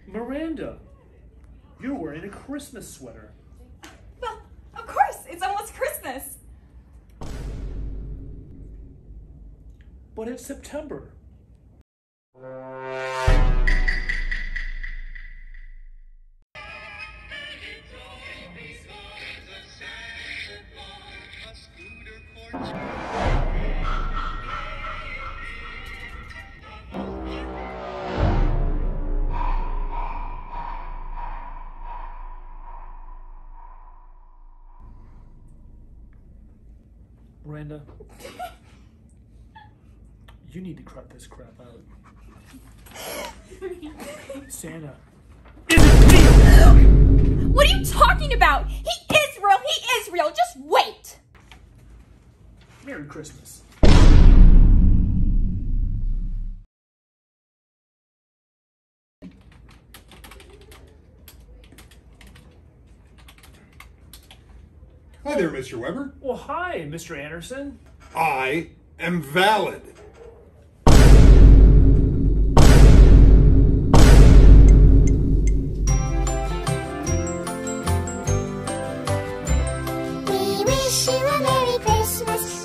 Miranda, you're wearing a Christmas sweater. Well, of course, it's almost Christmas. But it's September. Miranda, you need to cut this crap out. Santa isn't real! What are you talking about? He is real! He is real! Just wait! Merry Christmas. Hi there, Mr. Weber. Well, hi, Mr. Anderson. I am valid. We wish you a Merry Christmas.